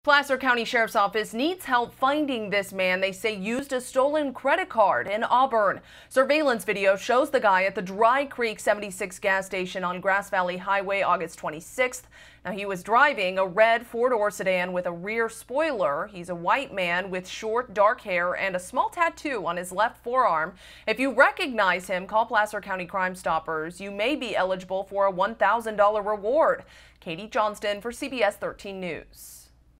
Placer County Sheriff's Office needs help finding this man they say used a stolen credit card in Auburn. Surveillance video shows the guy at the Dry Creek 76 gas station on Grass Valley Highway August 26th. Now, he was driving a red four-door sedan with a rear spoiler. He's a white man with short, dark hair and a small tattoo on his left forearm. If you recognize him, call Placer County Crime Stoppers. You may be eligible for a $1,000 reward. Katie Johnston for CBS 13 News.